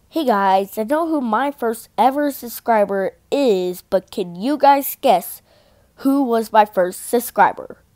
Hey guys, I know who my first ever subscriber is, but can you guys guess who was my first subscriber?